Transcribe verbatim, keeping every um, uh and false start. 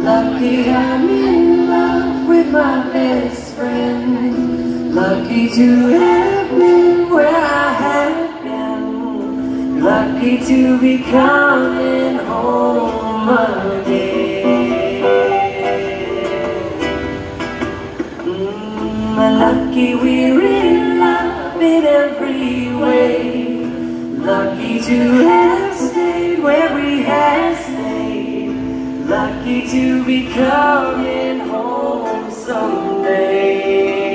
Lucky I'm in love with my best friend. Lucky to have been where I have been. Lucky to be coming home again. mm, Lucky we're in love in every way. Lucky to have stayed where we have stayed. Lucky to be coming home someday.